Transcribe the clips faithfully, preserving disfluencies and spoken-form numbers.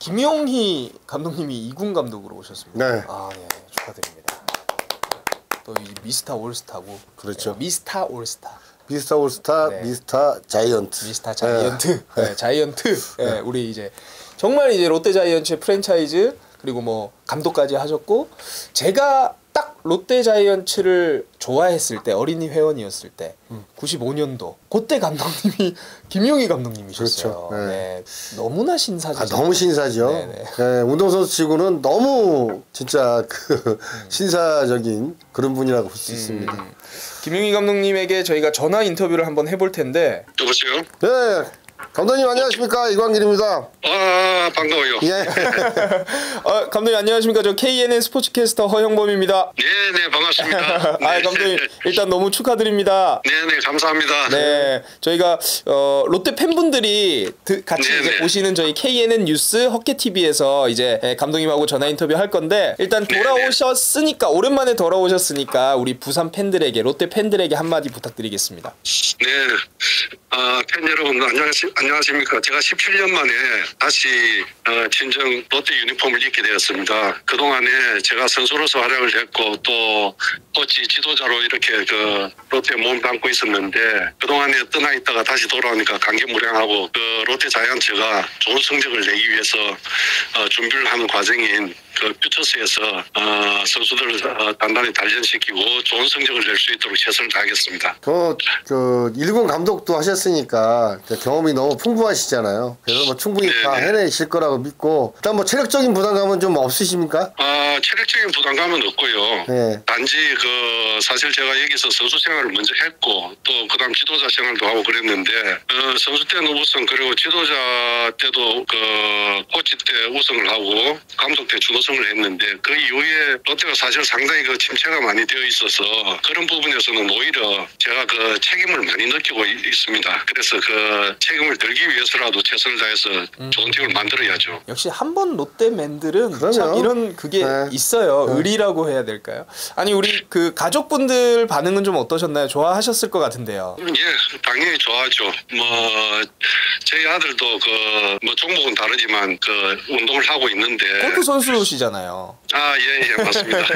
김용희 감독님이 이군 감독으로 오셨습니다. 네. 아, 예, 축하드립니다. 또 이 미스터 올스타고. 그렇죠. 네, 미스터 올스타. 미스터 올스타, 네. 미스터 자이언트. 미스터 자이언트. 네. 네, 자이언트. 네, 우리 이제 정말 이제 롯데 자이언츠의 프랜차이즈 그리고 뭐 감독까지 하셨고 제가 딱 롯데 자이언츠를 좋아했을 때 어린이 회원이었을 때 음. 구십오 년도 그때 감독님이 김용희 감독님이셨어요. 그렇죠. 네. 네, 너무나 신사죠. 아, 너무 신사죠. 네, 운동선수 치고는 너무 진짜 그 음. 신사적인 그런 분이라고 볼 수 음. 있습니다. 김용희 감독님에게 저희가 전화 인터뷰를 한번 해볼 텐데. 여보세요? 네. 감독님 안녕하십니까, 이광길입니다. 아, 반가워요. 예. 어, 감독님 안녕하십니까. 저 케이엔엔 스포츠캐스터 허형범입니다. 네네, 반갑습니다. 아, 감독님 일단 너무 축하드립니다. 네네, 감사합니다. 네, 저희가 어, 롯데 팬분들이 드, 같이 네네. 이제 보시는 저희 케이엔엔 뉴스 헛개티비에서 이제 감독님하고 전화 인터뷰 할 건데 일단 돌아오셨으니까 네네. 오랜만에 돌아오셨으니까 우리 부산 팬들에게 롯데 팬들에게 한마디 부탁드리겠습니다. 네, 아, 팬 여러분 안녕하시, 안녕하십니까. 제가 십칠 년 만에 다시 어, 친정 롯데 유니폼을 입게 되었습니다. 그동안에 제가 선수로서 활약을 했고 또 코치 지도자로 이렇게 그 롯데 몸 담고 있었는데 그동안에 떠나 있다가 다시 돌아오니까 감개무량하고 그 롯데 자이언츠가 좋은 성적을 내기 위해서 어, 준비를 하는 과정인 그 퓨처스에서 어, 선수들을 어, 단단히 단련시키고 좋은 성적을 낼 수 있도록 최선을 다하겠습니다. 그, 그 일군 감독도 하셨으니까 경험이 너무 풍부하시잖아요. 그래서 뭐 충분히 네네. 다 해내실 거라고 믿고 일단 뭐 체력적인 부담감은 좀 없으십니까? 아, 체력적인 부담감은 없고요. 네. 단지 그 사실 제가 여기서 선수 생활을 먼저 했고 또 그다음 지도자 생활도 하고 그랬는데 어, 선수 때는 우승 그리고 지도자 때도 그 코치 때 우승을 하고 감독 때 준우승을 했는데 그 이후에 롯데가 사실 상당히 그 침체가 많이 되어 있어서 그런 부분에서는 오히려 제가 그 책임을 많이 느끼고 있습니다. 그래서 그 책임을 들기 위해서라도 최선을 다해서 음. 좋은 팀을 만들어야죠. 역시 한 번 롯데맨들은 참 이런 그게 네. 있어요. 네. 의리라고 해야 될까요? 아니 우리 그 가족분들 반응은 좀 어떠셨나요? 좋아하셨을 것 같은데요. 예, 당연히 좋아하죠. 뭐 저희 아들도 그 뭐 종목은 다르지만 그 운동을 하고 있는데 골프 선수시잖아요. 아, 예, 예, 맞습니다.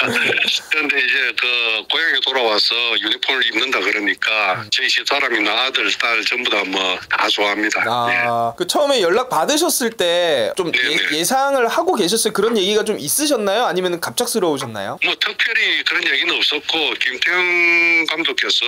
그런데 이제 그 고향에 돌아와서 유니폼을 입는다 그러니까 저희 집사람이나 아들, 딸 전부 다 뭐 다 좋아합니다. 아, 네. 그 처음에 연락 받으셨을 때 좀 예상을 하고 계셨어요? 그런 얘기가 좀 있으셨나요? 아니면 갑작스러우셨나요? 뭐 특별히 그런 얘기는 없었고 김태형 감독께서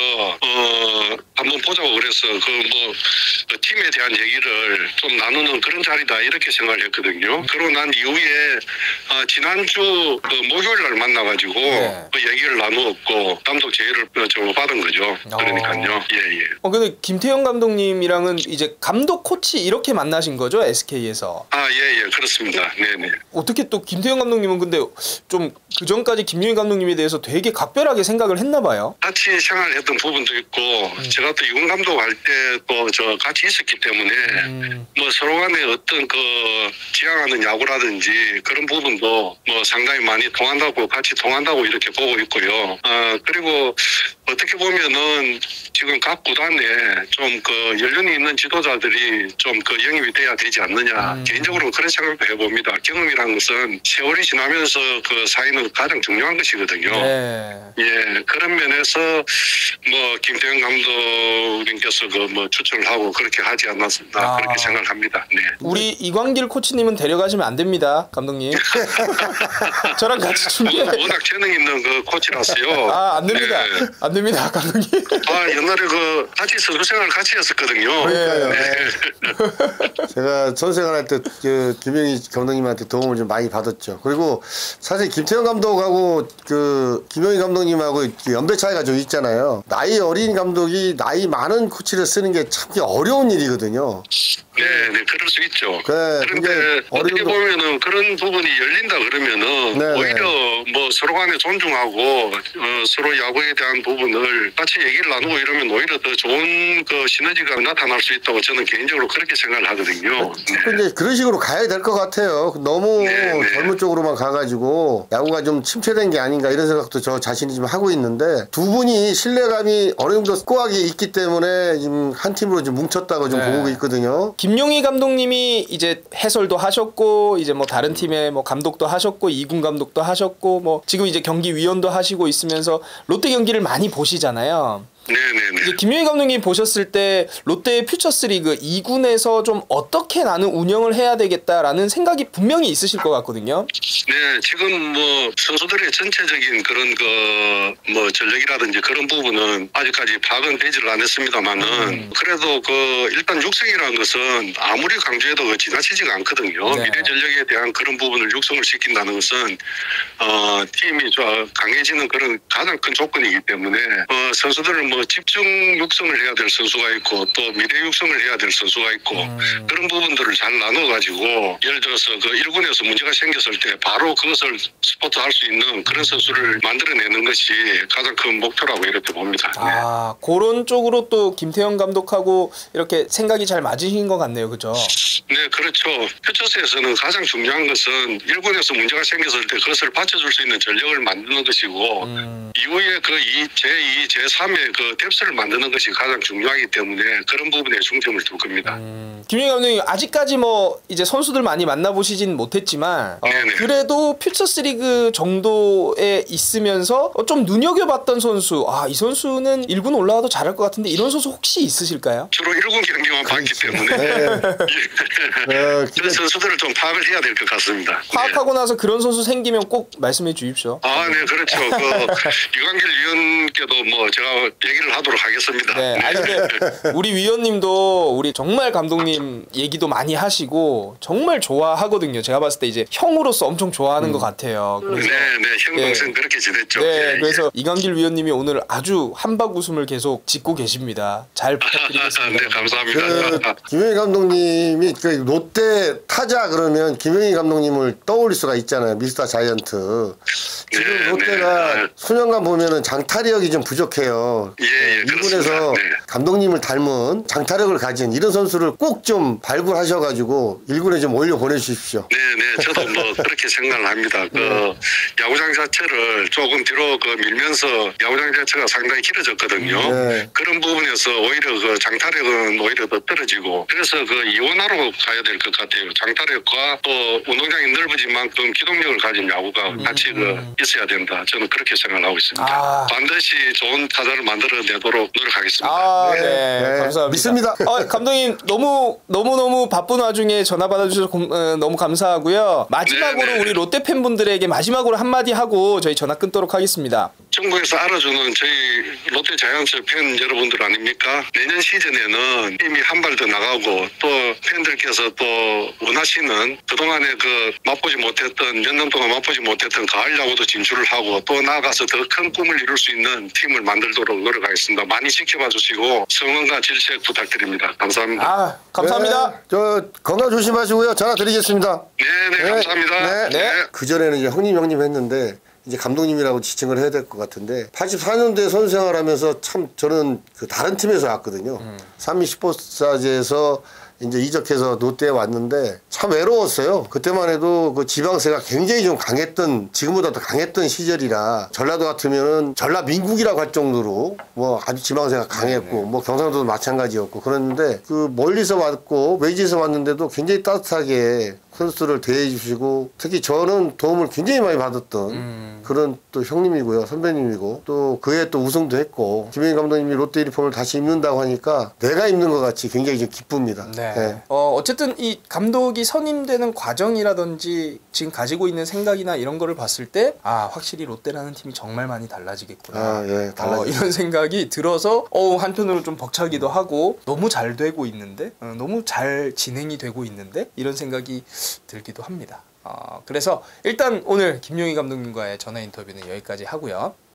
어 한번 보자고 그래서 그 뭐 그 팀에 대한 얘기를 좀 나누는 그런 자리다 이렇게 생각을 했거든요. 그러고 난 이후에 어, 지난주 그 목요일 날 만나가지고 네. 그 얘기를 나누었고 감독 제의를 좀 받은 거죠. 그러니까요. 예예. 예. 어 근데 김태형 감독님이랑은 이제 감독 코치 이렇게 만나신 거죠? 에스케이에서. 아 예예 예, 그렇습니다. 네네. 어떻게 또 김태형 감독님은 근데 좀 그 전까지 김용희 감독님에 대해서 되게 각별하게 생각을 했나 봐요. 같이 생활했던 부분도 있고 음. 제가 또 이군 감독 할 때 또 저 같이 있었기 때문에 음. 뭐 서로 간에 어떤 그 지향하는 야구라든지 그런 부분도 뭐 상당히 많이 통한다고 같이 통한다고 이렇게 보고 있고요. 어 그리고 어떻게 보면은 지금 각 구단에 좀 그 연륜이 있는 지도자들이 좀 그 영입이 돼야 되지 않느냐. 음. 개인적으로 그런 생각도 해봅니다. 경험이라는 것은 세월이 지나면서 그 쌓이는 가장 중요한 것이거든요. 네. 예, 그런 면에서 뭐 김태형 감독님께서 그 뭐 추천을 하고 그렇게 하지 않았나 아. 그렇게 생각합니다. 네. 우리 이광길 코치님은 데려가시면 안 됩니다, 감독님. 저랑 같이 준비해. 워낙 재능 있는 그 코치라서요. 아, 안 됩니다. 네. 안 됩니다, 감독님. 아, 옛날에 그 같이 선수 생활 같이 했었거든요. 그러니까요. 네. 제가 선생활할 때 그 김용희 감독님한테 도움을 좀 많이 받았죠. 그리고 사실 김태형 감독하고 그 김용희 감독님하고 연배 차이가 좀 있잖아요. 나이 어린 감독이 나이 많은 코치를 쓰는 게 참 어려운 일이거든요. 네, 네, 그럴 수 있죠. 네, 그런데 어떻게 보면은 그런 부분이 열린다 그러면은 네, 오히려 뭐 서로 간에 존중하고 어, 서로 야구에 대한 부분을 같이 얘기를 나누고 이러면 오히려 더 좋은 그 시너지가 나타날 수 있다고 저는 개인적으로 그렇게 생각을 하거든요. 근데 네. 그런 식으로 가야 될 것 같아요. 너무 네, 네. 젊은 쪽으로만 가가지고 야구가 좀 침체된 게 아닌가 이런 생각도 저 자신이 좀 하고 있는데 두 분이 신뢰감이 어느 정도 꽉하게 있기 때문에 지금 한 팀으로 좀 뭉쳤다고 좀 네. 보고 있거든요. 김 김용희 감독님이 이제 해설도 하셨고 이제 뭐 다른 팀의 뭐 감독도 하셨고 이군 감독도 하셨고 뭐 지금 이제 경기위원도 하시고 있으면서 롯데 경기를 많이 보시잖아요. 네네네. 이제 김용희 감독님 보셨을 때 롯데의 퓨처스리그 이 군에서 좀 어떻게 나는 운영을 해야 되겠다라는 생각이 분명히 있으실 것 같거든요. 네, 지금 뭐 선수들의 전체적인 그런 그 뭐 전력이라든지 그런 부분은 아직까지 파악은 되지를 않았습니다만은 음. 그래도 그 일단 육성이라는 것은 아무리 강조해도 그 지나치지가 않거든요. 네. 미래 전력에 대한 그런 부분을 육성을 시킨다는 것은 어 팀이 좀 강해지는 그런 가장 큰 조건이기 때문에 어 선수들을 뭐 집중 육성을 해야 될 선수가 있고 또 미래 육성을 해야 될 선수가 있고 음. 그런 부분들을 잘 나눠 가지고 예를 들어서 그 일 군에서 문제가 생겼을 때 바로 그것을 스포트할 수 있는 그런 선수를 만들어내는 것이 가장 큰 목표라고 이렇게 봅니다. 아, 그런 쪽으로 또 김태형 감독하고 이렇게 생각이 잘 맞으신 것 같네요, 그죠? 네, 그렇죠. 퓨처스에서는 가장 중요한 것은 일 군에서 문제가 생겼을 때 그것을 받쳐줄 수 있는 전력을 만드는 것이고 음. 이후에 그 제이, 제삼의 그 뎁스를 만드는 것이 가장 중요하기 때문에 그런 부분에 중점을 둘 겁니다. 음. 김용희 감독님 아직까지 뭐 이제 선수들 많이 만나보시진 못했지만 어, 그래도 퓨처스리그 정도에 있으면서 좀 눈여겨봤던 선수, 아, 이 선수는 일 군 올라와도 잘할 것 같은데 이런 선수 혹시 있으실까요? 주로 일 군 경기만 봤기 때문에 네. 그 선수들을 좀 파악을 해야 될 것 같습니다. 파악하고 네. 나서 그런 선수 생기면 꼭 말씀해 주십시오. 아, 네, 그렇죠. 그 유관길 위원께도 뭐 제가 얘기를 하도록 하겠습니다. 네, 아니 우리 위원님도 우리 정말 감독님 얘기도 많이 하시고 정말 좋아하거든요. 제가 봤을 때 이제 형으로서 엄청 좋아하는 음. 것 같아요. 그래서, 네, 네, 형 동생 네. 그렇게 지냈죠. 네, 예, 그래서 예. 이강길 위원님이 오늘 아주 한박 웃음을 계속 짓고 계십니다. 잘 부탁드리겠습니다. 네, 감사합니다. 그, 김용희 감독님이 그 롯데 타자 그러면 김용희 감독님을 떠올릴 수가 있잖아요. 미스터 자이언트. 지금 네, 롯데가 네. 수년간 보면은 장타력이 좀 부족해요. 예, 예, 일 군에서 네. 감독님을 닮은 장타력을 가진 이런 선수를 꼭 좀 발굴하셔가지고 일 군에 좀 올려 보내주십시오. 네, 네, 저도 뭐 그렇게 생각을 합니다. 그 네. 야구장 자체를 조금 뒤로 그 밀면서 야구장 자체가 상당히 길어졌거든요. 네. 그런 부분에서 오히려 그 장타력은 오히려 더 떨어지고 그래서 그 이원화로 가야 될 것 같아요. 장타력과 또 운동장이 넓어진 만큼 기동력을 가진 야구가 음. 같이 그 있어야 된다. 저는 그렇게 생각을 하고 있습니다. 아. 반드시 좋은 타자를 만들어내도록 노력하겠습니다. 아, 네, 네. 네. 감사합니다. 믿습니다. 아, 감독님 너무 너무 너무 바쁜 와중에 전화 받아주셔서 고, 어, 너무 감사하고요. 마지막으로 네네. 우리 롯데 팬분들에게 마지막으로 한마디 하고 저희 전화 끊도록 하겠습니다. 전국에서 알아주는 저희 롯데 자이언츠 팬 여러분들 아닙니까? 내년 시즌에는 이미 한 발 더 나가고 또 팬들께서 또 원하시는 그동안에 그 맛보지 못했던 몇 년 동안 맛보지 못했던 가을 야구도 진출을 하고 또 나아가서 더 큰 꿈을 이룰 수 있는 팀을 만들도록 노력하겠습니다. 많이 지켜봐 주시고 성원과 질책 부탁드립니다. 감사합니다. 아, 감사합니다. 네, 저 건강 조심하시고요. 전화 드리겠습니다. 네, 네, 네 감사합니다. 네. 네. 그 전에는 이제 형님 형님 했는데 이제 감독님이라고 지칭을 해야 될 것 같은데 팔십사 년도에 선수 생활하면서 참 저는 그 다른 팀에서 왔거든요. 음. 삼미 스포츠사지에서 이제 이적해서 롯데에 왔는데 참 외로웠어요. 그때만 해도 그 지방세가 굉장히 좀 강했던, 지금보다 더 강했던 시절이라 전라도 같으면은 전라민국이라고 할 정도로 뭐 아주 지방세가 강했고 네네. 뭐 경상도도 마찬가지였고 그랬는데 그 멀리서 왔고 외지에서 왔는데도 굉장히 따뜻하게 선수를 대해주시고 특히 저는 도움을 굉장히 많이 받았던 음. 그런 또 형님이고요. 선배님이고 또 그해 또 우승도 했고 김용희 감독님이 롯데 유니폼을 다시 입는다고 하니까 내가 입는 것 같이 굉장히 좀 기쁩니다. 네. 네. 어, 어쨌든 이 감독이 선임되는 과정이라든지 지금 가지고 있는 생각이나 이런 거를 봤을 때 아 확실히 롯데라는 팀이 정말 많이 달라지겠구나. 아, 예, 어, 이런 생각이 들어서 어, 한편으로 좀 벅차기도 하고 너무 잘 되고 있는데 어, 너무 잘 진행이 되고 있는데 이런 생각이 들기도 합니다. 어, 그래서 일단 오늘 김용희 감독님과의 전화 인터뷰는 여기까지 하고요.